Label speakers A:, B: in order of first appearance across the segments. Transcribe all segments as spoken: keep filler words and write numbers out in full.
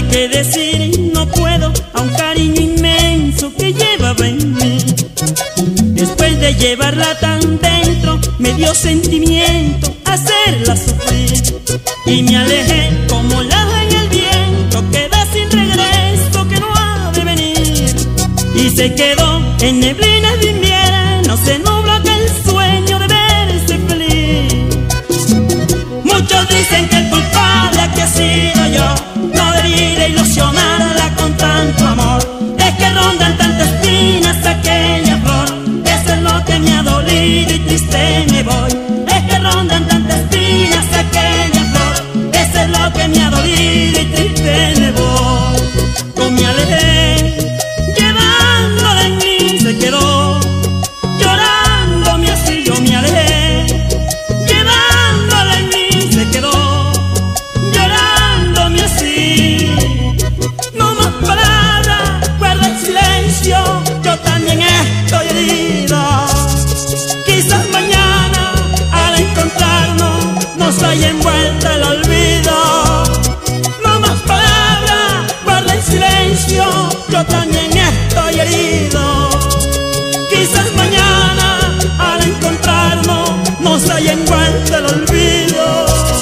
A: que decir no puedo a un cariño inmenso que llevaba en mí. Después de llevarla tan dentro, me dio sentimiento hacerla sufrir. Y me alejé como la hoja en el viento que da sin regreso, que no ha de venir. Y se quedó en neblinas de invierno, se nubló aquel sueño de verse feliz. Muchos dicen que el culpable aquí ha sido yo, no debí de ilusionarla con tanto amor. Es que rondan tantas espinas aquella flor, eso es lo que me ha dolido y triste me voy. Es que rondan tantas espinas aquella flor, eso es lo que me ha dolido y triste me voy. Yo me alejé, llevándola en mí se quedó, llorándome así yo me alejé, llevándola en mí se quedó, llorándome así. No más palabras, guarda el silencio, yo también estoy herido. Quizás mañana al encontrarnos nos haya envuelto el olvido. No más palabras, guarda el silencio, yo también estoy herido. Quizás mañana al encontrarnos nos haya envuelto el olvido.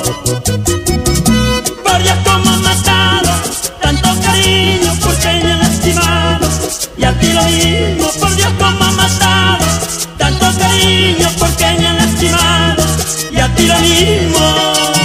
A: Por Dios cómo han matado tanto cariño, porque me han lastimado, y a ti lo mismo. Por Dios cómo han matado tanto cariño, porque me han lastimado, y a ti lo mismo.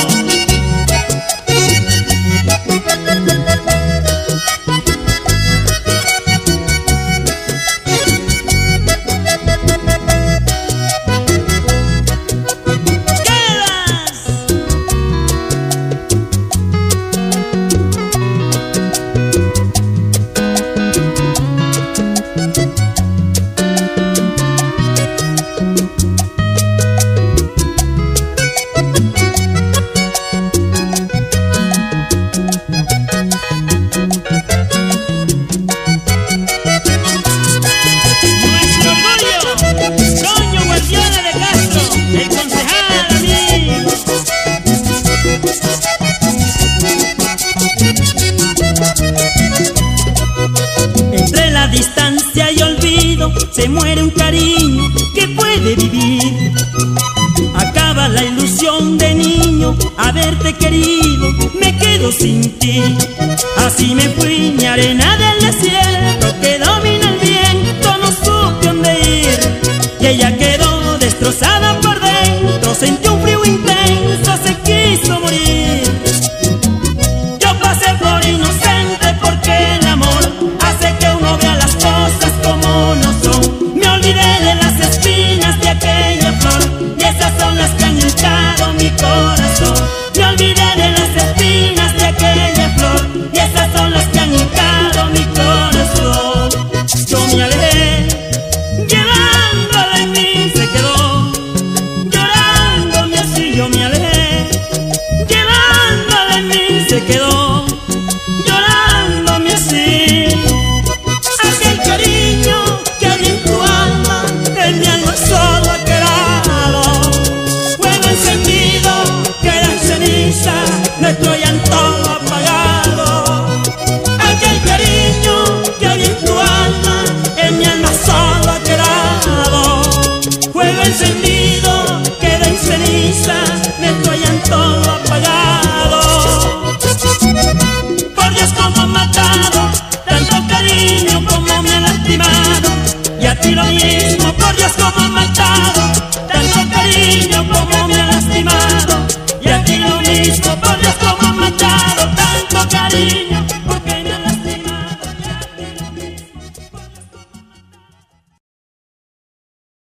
A: Se muere un cariño que puede vivir. Acaba la ilusión de niño, haberte querido, me quedo sin ti. Así me fui, mi arena del desierto que domina el viento, no supe dónde ir. Y ella quedó destrozada por dentro, sintió